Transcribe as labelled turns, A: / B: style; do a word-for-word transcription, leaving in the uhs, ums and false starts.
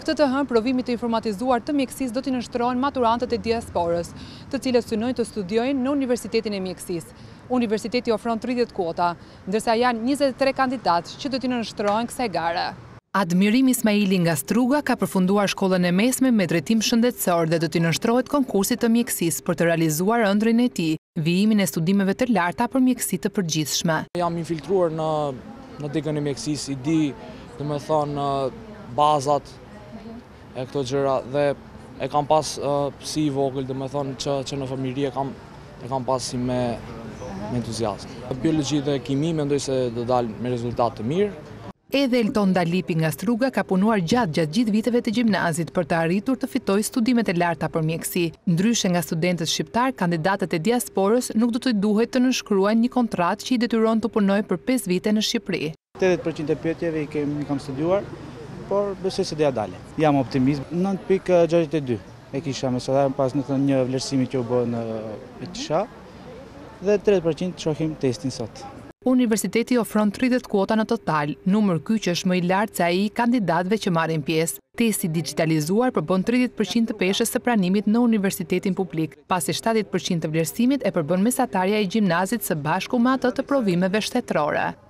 A: T T H provimit të informatizuar të mjekësisë do t'i nështrohen maturantët e diasporës, të cilët synojnë të studiojnë në Universitetin e Mjekësisë. Universiteti ofron tridhjetë kuota, ndërsa janë njëzet e tre kandidatë që do t'i nështrohen kësaj gare. Admirim Ismaili nga Struga ka përfunduar shkollën e mesme me drejtim shëndetësor dhe do t'i nështrohet konkursit të mjekësisë për të realizuar ëndrrin e tij, vijimin e studimeve të larta për mjekësi të përgjithshme.
B: Jam infiltruar në në degën e mjekësisë, i di, domethënë, bazat e këto gjëra dhe e kam pas uh, si i vogël, domethënë që që në familje kam e kam pas si me, me entuziazëm. Biologji dhe kimi mendoj se do dalë me rezultat të mirë.
A: Edhe Elton Dalipi nga Struga ka punuar gjatë gjatë gjithë viteve të gjimnazit për të arritur të fitojë studimet e larta për mjekësi. Ndryshe nga studentët shqiptar, kandidatët e diasporës nuk do të duhet të nënshkruajnë një kontratë që i detyron të punojë për pesë vite në Shqipëri.
C: tetëdhjetë përqind e pyetjeve i kemi kam studiuar, por besoj se do ja dalë. Jam optimist. nënt pikë gjashtëdhjetë e dy e kisha mesatar pas në një vlerësimi që u bë në E T S H dhe tridhjetë përqind shohim testin sot.
A: Universiteti ofron tridhjetë kuota në total, numër ky që është më i lartë se ai i kandidatëve që marrin pjesë. Testi digitalizuar përbën tridhjetë përqind të peshës së pranimit në universitetin publik, pasi shtatëdhjetë përqind të vlerësimit e përbën mesatarja e gjimnazit së bashku me atë të provimeve shtetërore.